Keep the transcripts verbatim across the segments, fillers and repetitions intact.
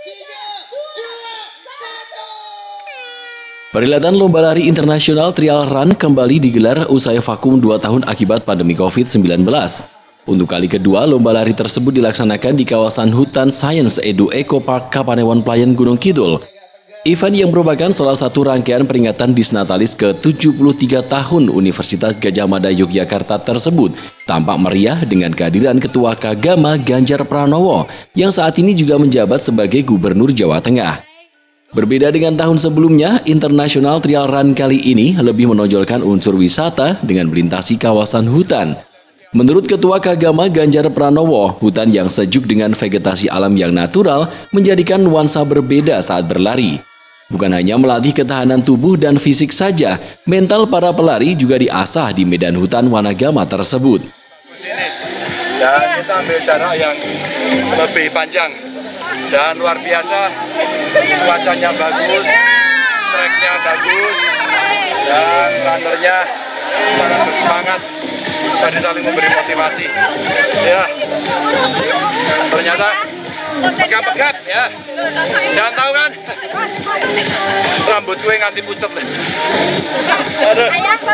Perhelatan Lomba Lari Internasional Trial Run kembali digelar usai vakum dua tahun akibat pandemi covid sembilan belas. Untuk kali kedua, lomba lari tersebut dilaksanakan di kawasan Hutan Science Edu Eco Park Kapanewon Playan Gunung Kidul. Event yang merupakan salah satu rangkaian peringatan Disnatalis ke tujuh puluh tiga tahun Universitas Gadjah Mada Yogyakarta tersebut tampak meriah dengan kehadiran Ketua Kagama Ganjar Pranowo yang saat ini juga menjabat sebagai Gubernur Jawa Tengah. Berbeda dengan tahun sebelumnya, International Trial Run kali ini lebih menonjolkan unsur wisata dengan melintasi kawasan hutan. Menurut Ketua Kagama Ganjar Pranowo, hutan yang sejuk dengan vegetasi alam yang natural menjadikan nuansa berbeda saat berlari. Bukan hanya melatih ketahanan tubuh dan fisik saja, mental para pelari juga diasah di medan hutan Wanagama tersebut. Dan kita ambil jarak yang lebih panjang. Dan luar biasa, cuacanya bagus, treknya bagus, dan runnernya sangat bersemangat, tadi saling memberi motivasi. Ya, ternyata pegap-pegap ya, jangan tahu kan, rambut gue nganti pucet deh. Aduh.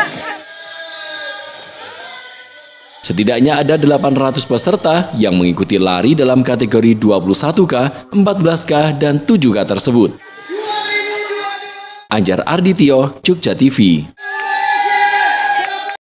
Setidaknya ada delapan ratus peserta yang mengikuti lari dalam kategori dua puluh satu K, empat belas K, dan tujuh K tersebut. Anjar Ardityo, Jogja T V.